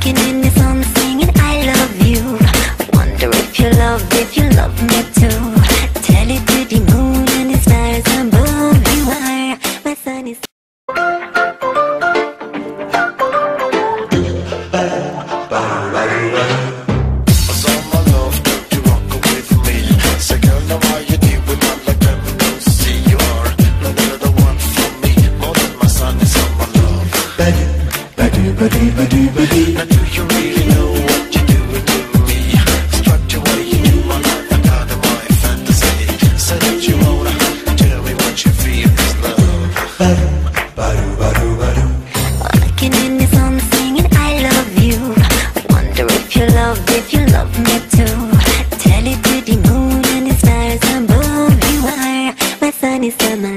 Walking in the sun singing I love you. Wonder if you love me too. Tell it to the moon and the stars above. You are my sun is. Now do you really know what you're doing to me? Structure what you do, my life, I got my fantasy. Say that you wanna tell me what you feel is love. Walking in the sun singing I love you. Wonder if you love me too. Tell it to the moon and the stars above. You are my sunny summer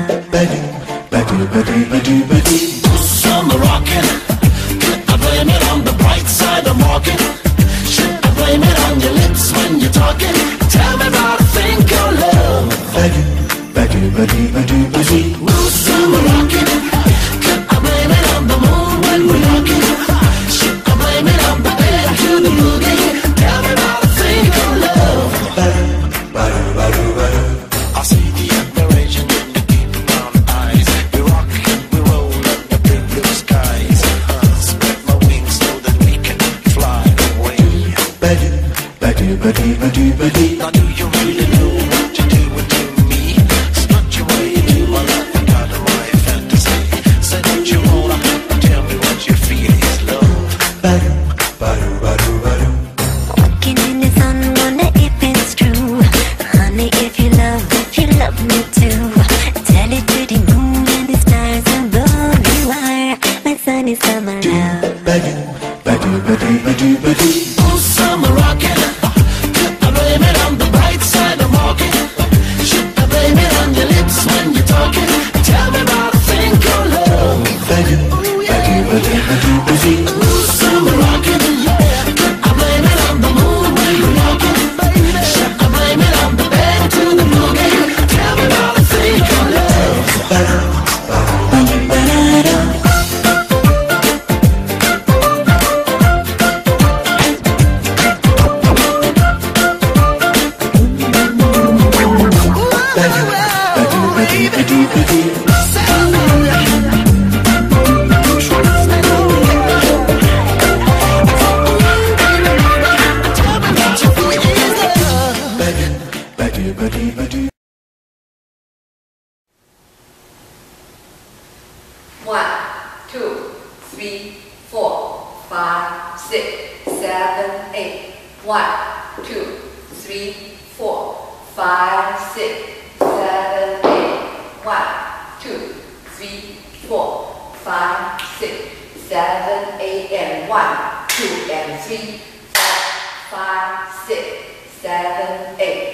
love. Summer rockin'. Blame it on the bright side of walking. Should I blame it on your lips when you're talking? Tell me about a thing called love. Ooh, summer rocking. Could I blame it on the moon when we're walking? Should I blame it on the bed to the boogie? Tell me about a thing called love. I see the admiration in your deep brown eyes. We rock and we roll under big blue skies. Spread my wings so that we can fly away. Now do you really know what you're doing to me? Strut your way into my life, I got my fantasy. Say that you wanna tell me what you feel is love. Walking in the sun, wonder if it's true. Honey, if you love me too. Tell it to the moon and the stars above. You are my sunny summer love. Oh, summer rockin'. Could I blame it on the bright side of walking? Should I blame it on your lips when you're talking? Tell me about a thing called love. Ooh, yeah. Ooh, summer rockin', yeah. Could I blame it on the moon when we're walking? Should I blame it on the bed to the boogie? Tell me about a thing called love. One, two, three, four, five, six, seven, eight. 1, 2, 3, 4, 5, 6, 7, 8. 1, 2, 3, 4, 5, 6, 7, 8, and 1, 2, and 3, 4, 5, 6, 7, 8.